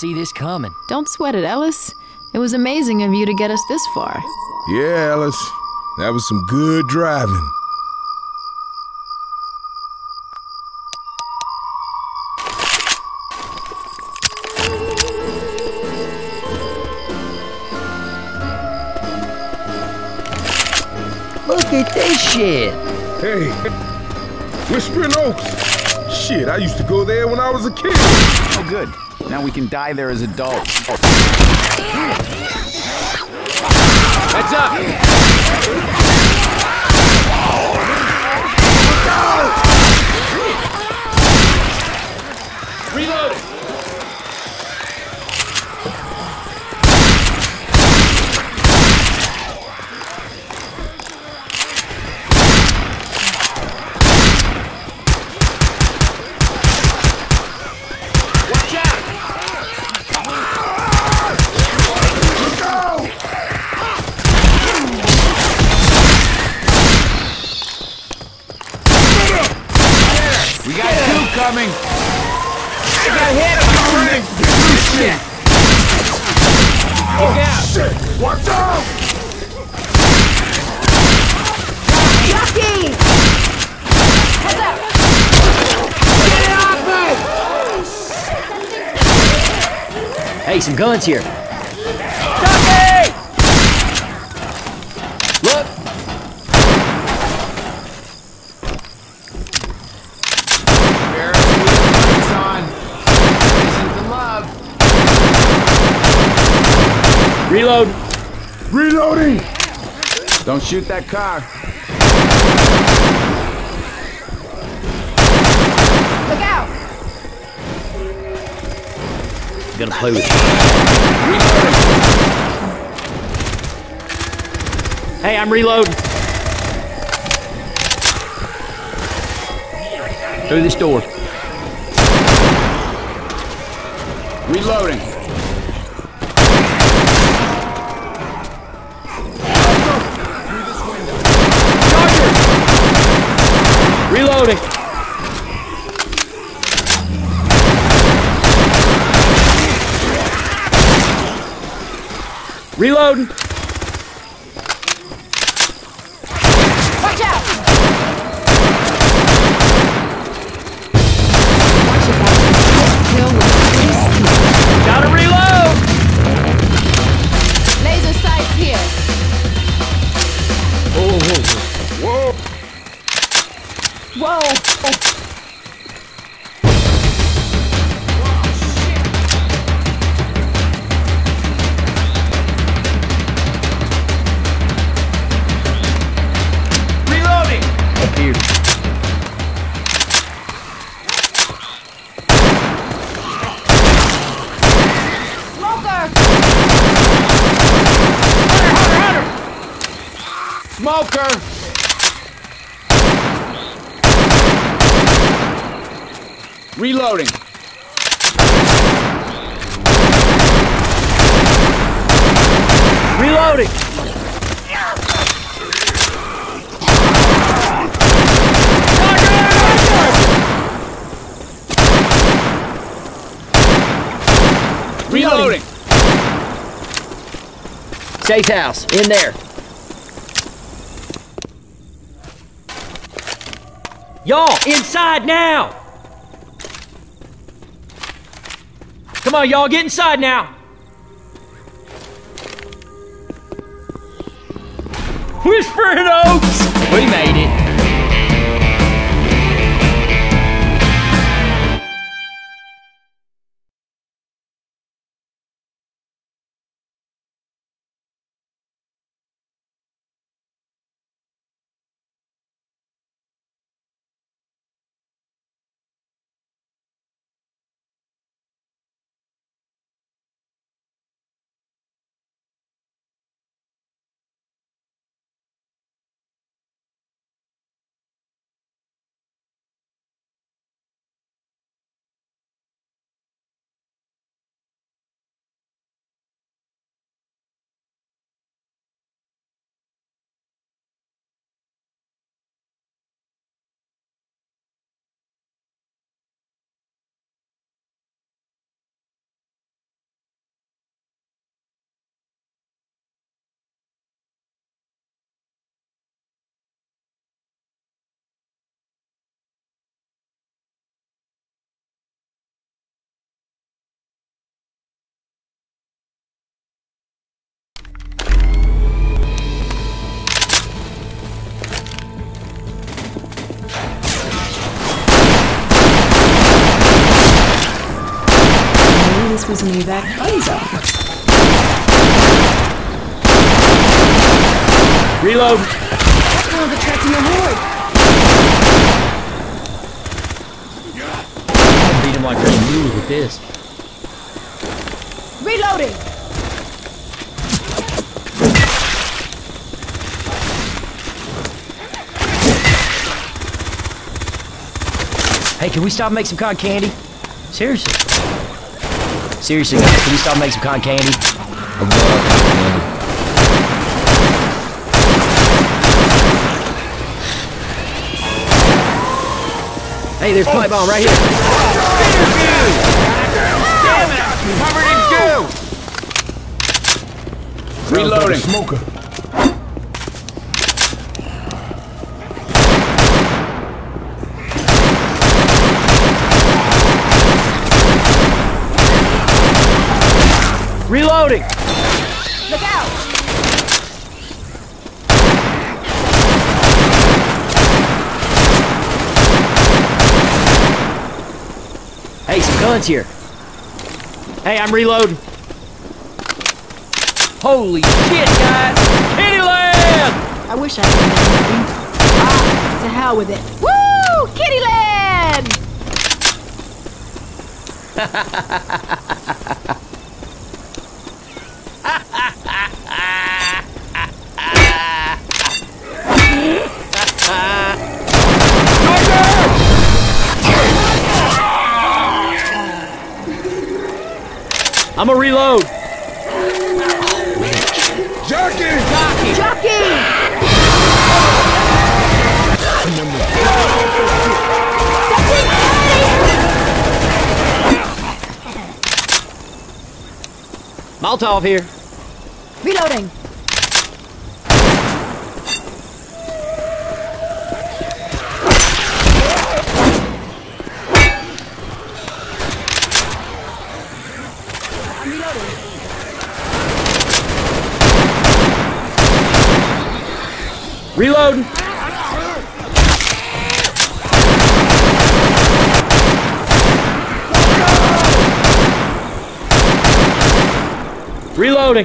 see this coming. Don't sweat it, Ellis. It was amazing of you to get us this far. Yeah, Ellis. That was some good driving. Look at this shit. Hey, Whispering Oaks. Shit, I used to go there when I was a kid. Oh, good. Now we can die there as adults. Heads up! Reload! We got two coming! I got hit! Shit! Look out! Shit! Watch out! Jockey! Heads up! Get it off me! Hey, some guns here. Jockey! Look. Reload! Reloading! Don't shoot that car. Look out! Gonna play with you. Hey, I'm reloading. Through this door. Reloading. Reloading. Reloading. Watch out! Gotta reload. Laser sights here. Whoa! Whoa! Reloading! Up here. Smoker! Smoker! Reloading. Reloading. Reloading. Safe house. In there. Y'all, inside now! Come on, y'all, get inside now! Whispering Oaks! We made it. was an evac fun zone. Reload. Oh, they're tracking a horde. I'll beat him like Ray Lewis with this. Reloading. Hey, can we stop and make some cotton candy? Seriously. Seriously, guys, can we stop and make some cotton candy? I love cotton candy. Hey, there's a pipe bomb right here. Damn it! Covered in goo! Reloading. Smoker. Reloading. Look out. Hey, some guns here. Hey, I'm reloading. Holy shit, guys! Kittyland! I wish I could make a movie. Ah, to hell with it. Woo! Kittyland! I'm a reload. Jockey! Jockey! Molotov here. Reloading. Reloading. Reloading.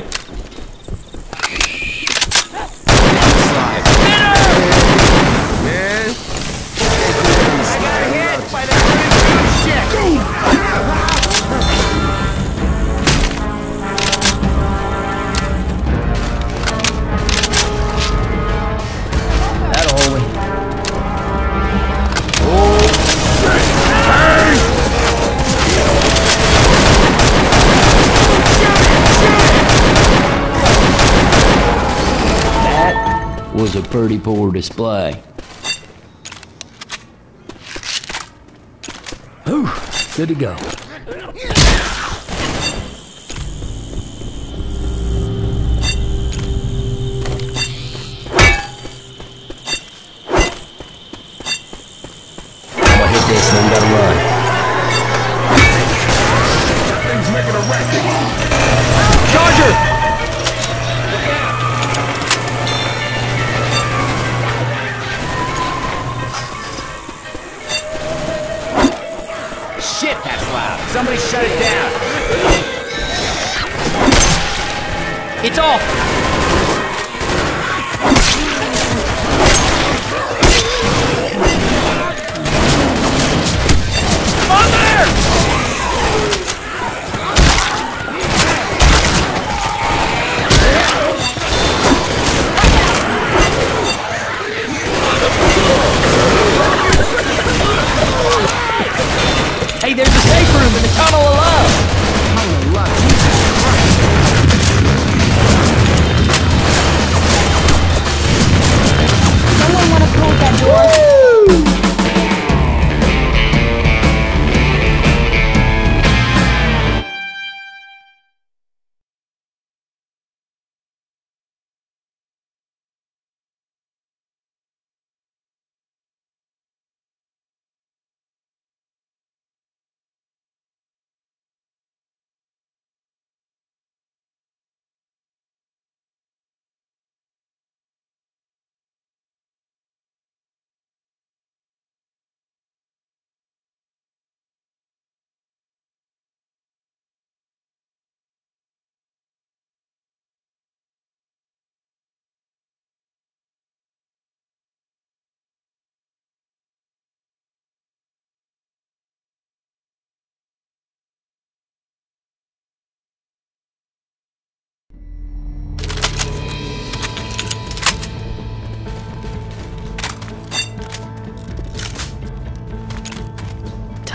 Man. I got hit by the shit! That'll hold me. That was a pretty poor display. Whew, good to go. I'm gonna hit this and then we gotta run. Things making a racket. Charger! Shit, that's loud. Somebody shut it down. It's off! On there! Hey, there's a safe room in the Tunnel of Love!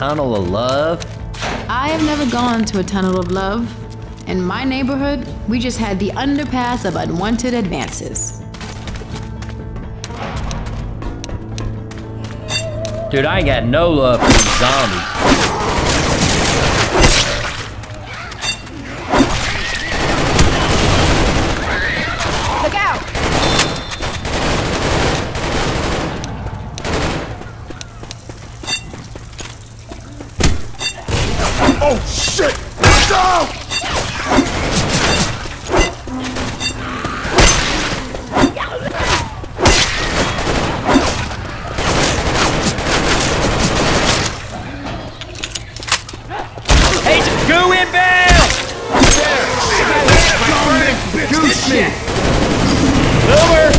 tunnel of love? I have never gone to a tunnel of love. In my neighborhood, we just had the underpass of unwanted advances. Dude, I ain't got no love for these zombies. Look out! Oh, shit! Watch out! Agent Goo inbound! Goose me! Over!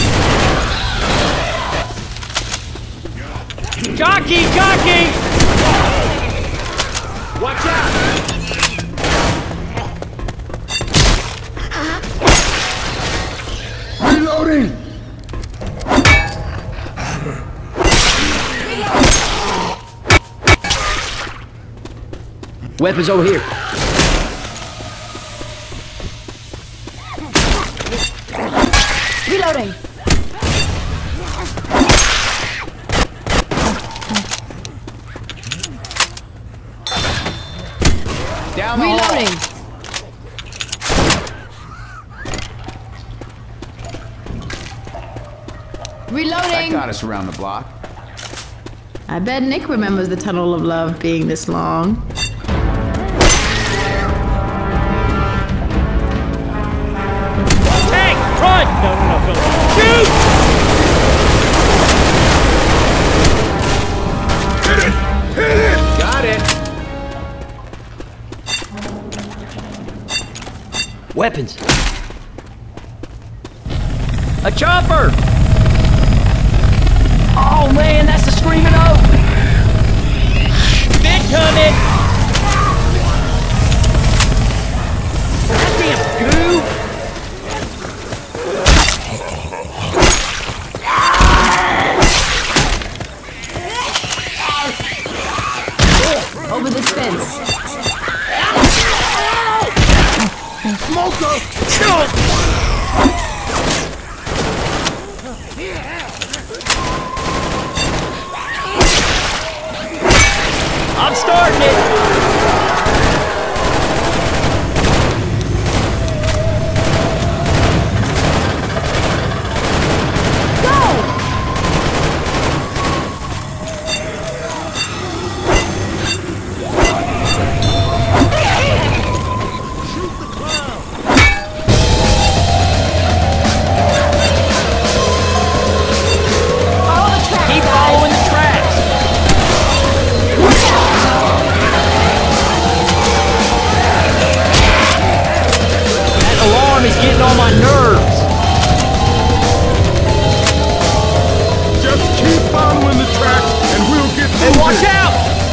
Jockey! Jockey! Watch out! Reloading! Weapons over here. Reloading! Down the Reloading! hall. That Reloading! got us around the block. I bet Nick remembers the tunnel of love being this long. Tank! Run! No, Shoot! Hit it! Hit it! Got it. Weapons. A chopper! Oh man, that's the screaming oak! Big coming! Goddamn Goo! Over this fence. Smoker! I'm starting it! Keep following the tracks! That alarm is getting on my nerves! Just keep following the tracks and we'll get Hey, through watch this. out!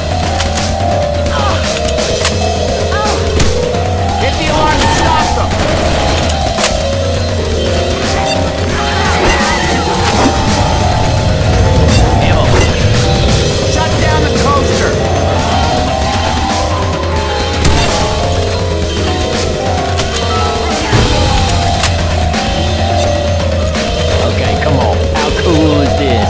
Hit the alarm and stop them! Ammo. Shut down the coaster. Okay, come on. How cool is this?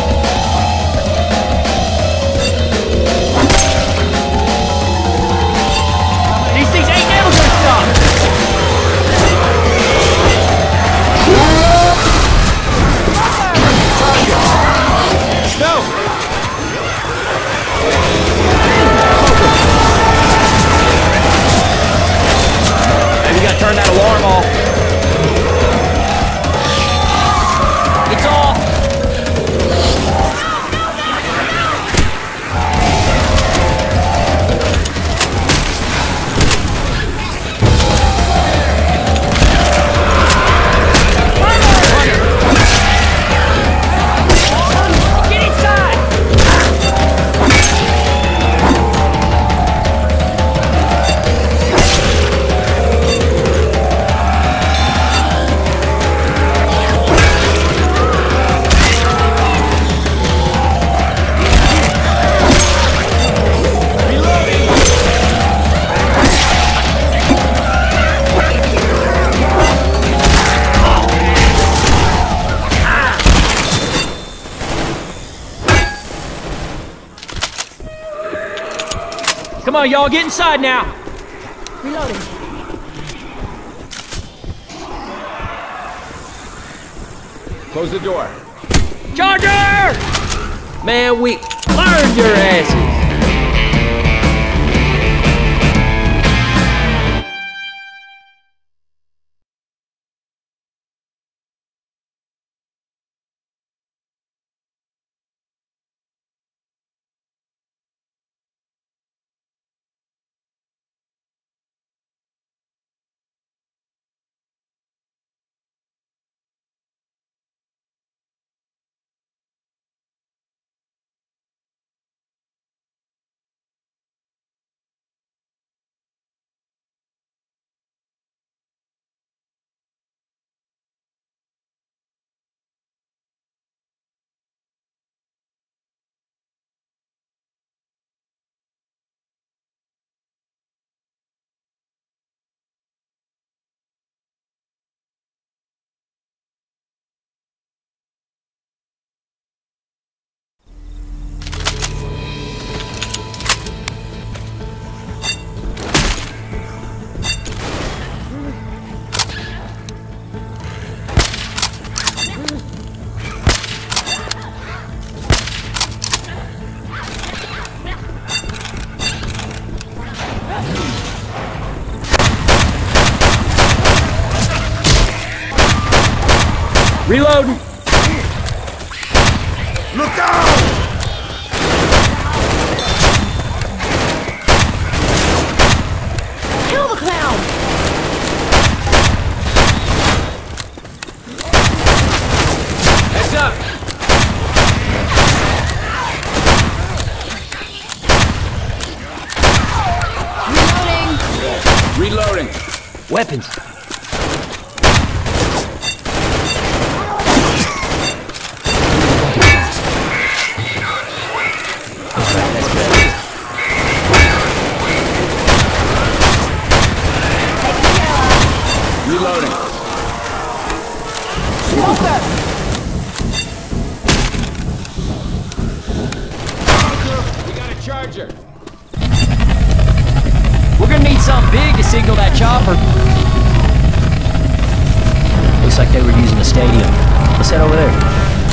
These things ain't never gonna stop! Go! Hey, we gotta turn that alarm off. It's off! Get inside! Come on, y'all, get inside now. Reloading. Close the door. Charger! Man, we learned your asses. Reloading. Look out! Kill the clown! Heads up! Reloading! Reloading. Weapons. Reloading. Smoker! We got a charger. We're gonna need something big to signal that chopper. Looks like they were using the stadium. Let's head over there.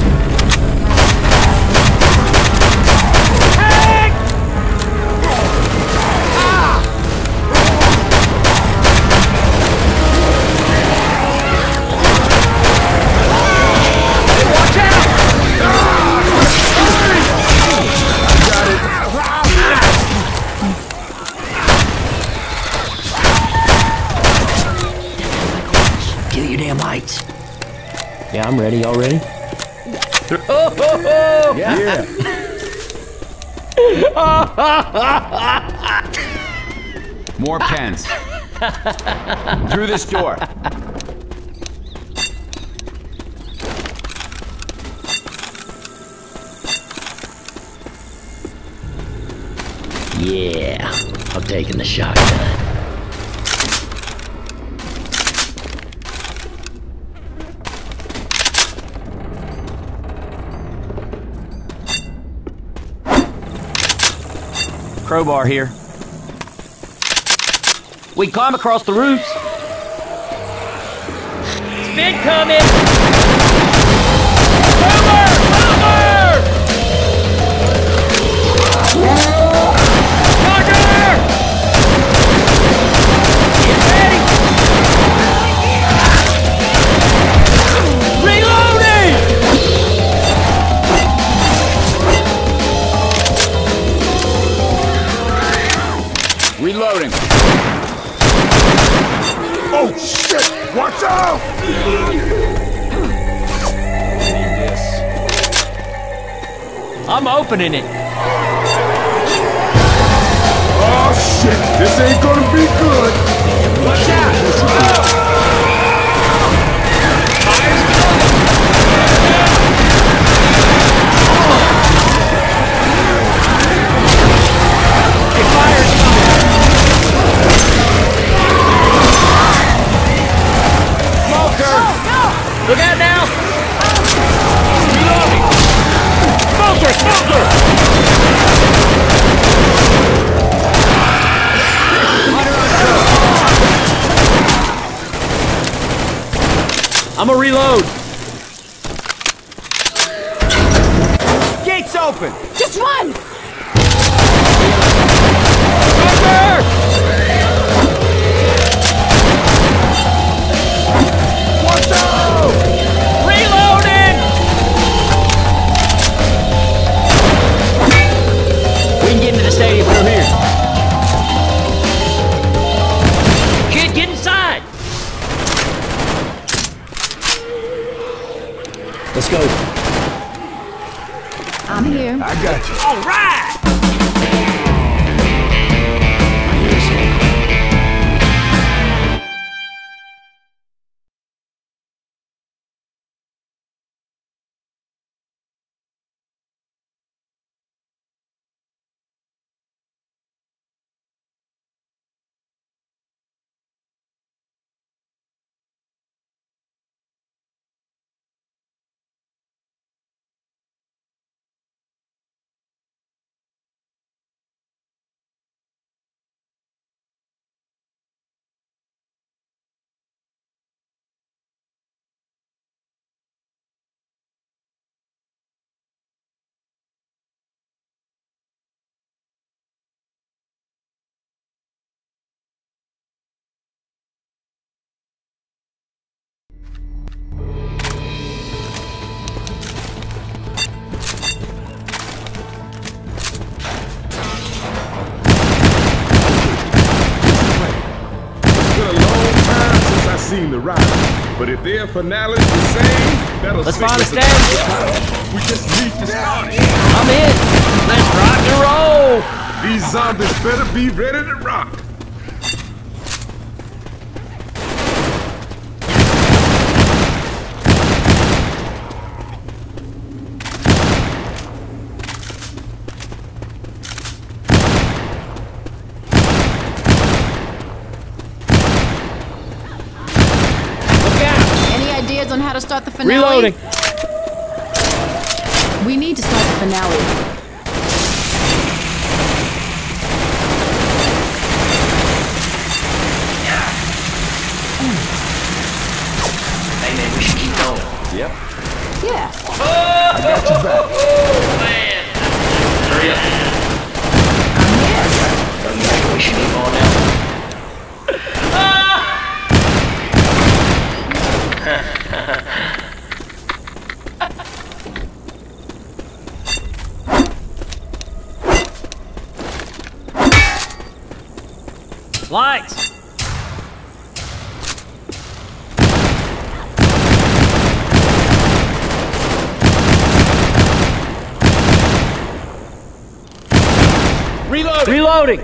Kill your damn lights. Yeah, I'm ready. Y'all ready? Oh, Yeah. More pens. Through this door. Yeah, I'm taking the shotgun. Crowbar here. We can climb across the roofs. Spit coming! Cover! Cover! Roger! Get ready! Reloading! Reloading. Oh shit! Watch out! I'm opening it. Oh shit! This ain't gonna be good. Watch out! Look out now! Reloading! Smoker! Smoker! I'ma reload. Gates open! Just run! Over! Watch out! Reloading! We can get into the stadium through here. Kid, get inside! Let's go. I'm here. I got you. All right! Seen the ride, but if their finale's the same, that'll Let's stick find a with the stage. time. We just need to start it. I'm in. Let's rock and roll. These zombies better be ready to rock. On how to start the finale? Reloading. We need to start the finale. Hey man, we should keep going. Yep. Yeah. I got you back. Man. Hurry up. We should keep going now. Lights! Reloading! Reloading!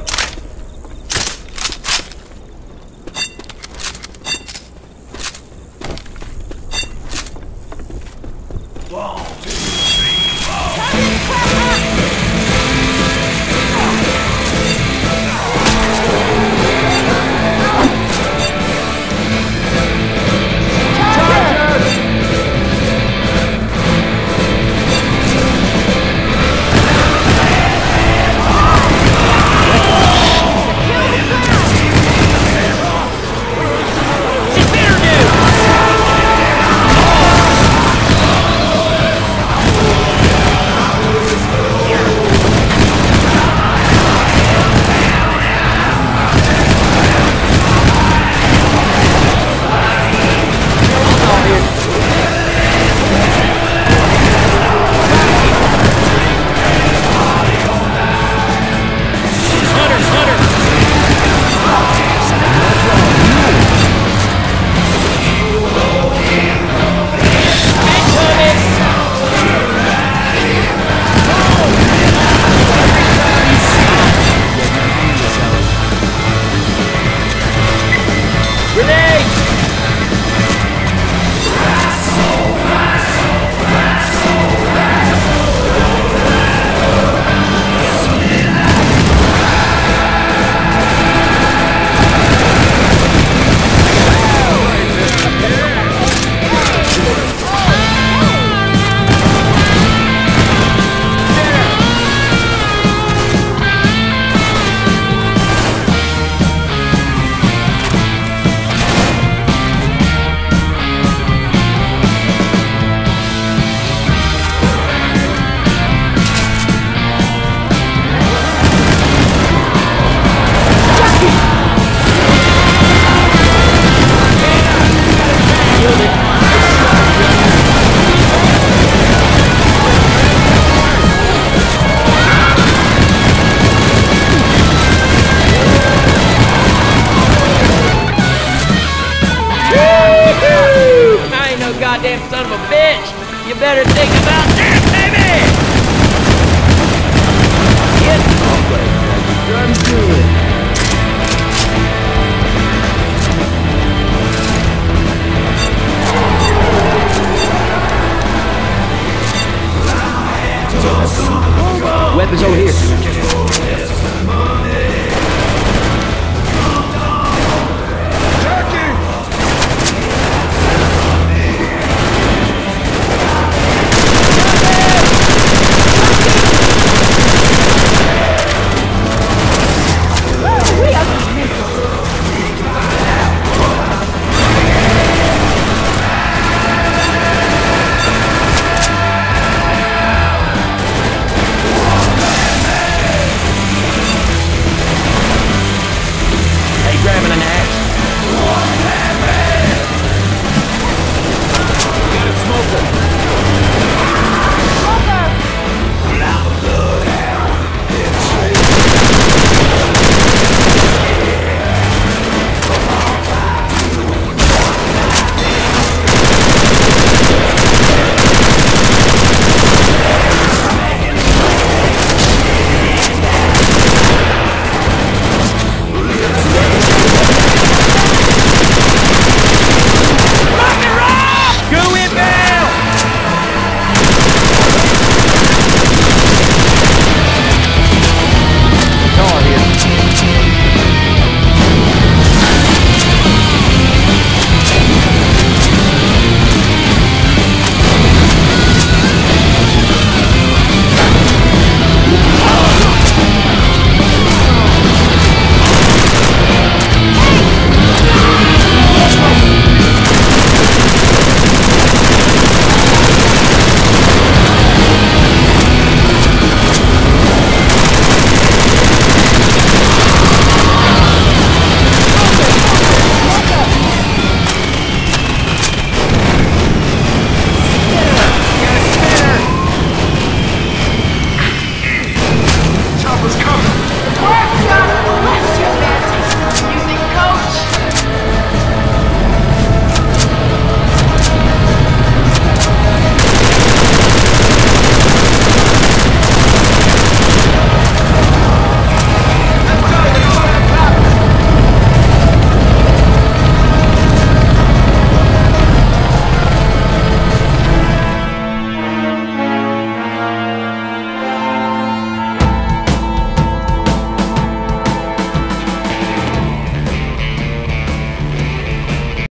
goddamn son of a bitch! You better think about that, baby!